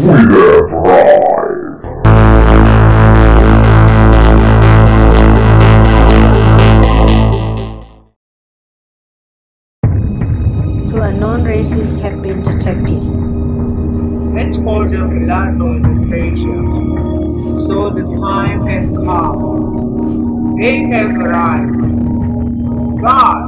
We have arrived! Two unknown races have been detected. Let's call them Bellato and Accretia. So the time has come. They have arrived. God!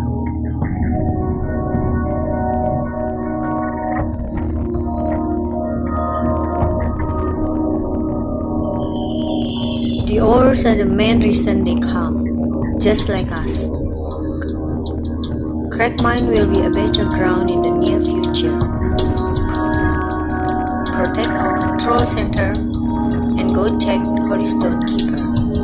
The ALURs are the main reason they come, just like us. Cragmine will be a battleground in the near future. Protect our control center and go take Holy Stone Keeper.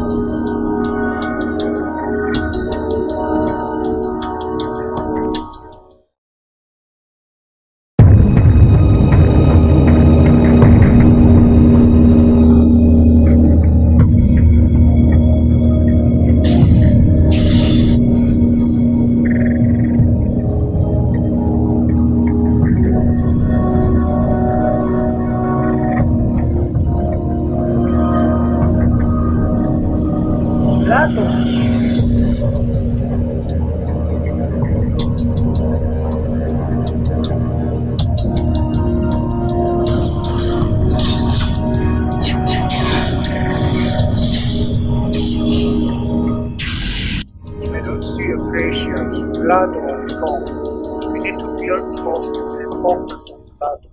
Bellato has gone. We need to build forces and focus on Bellato.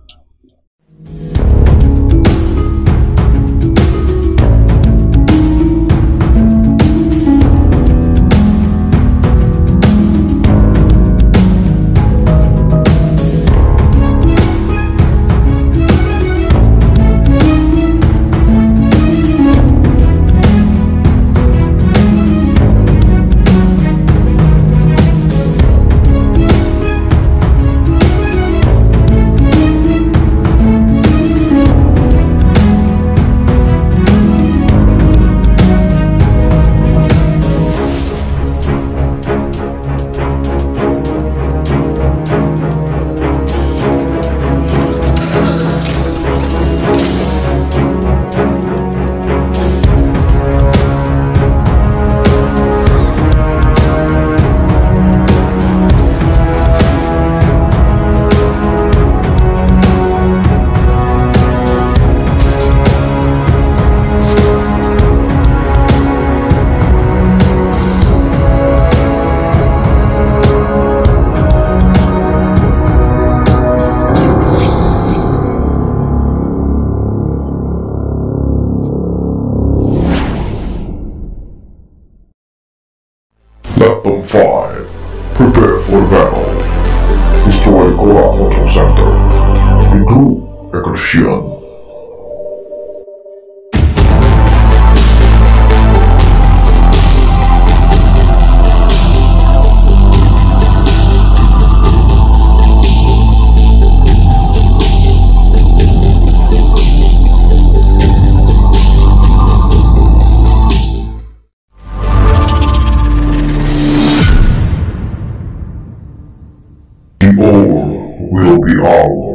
Let them fight. Prepare for battle. Destroy Cora control center. MENURUT Accretia. The ALUR will be ours.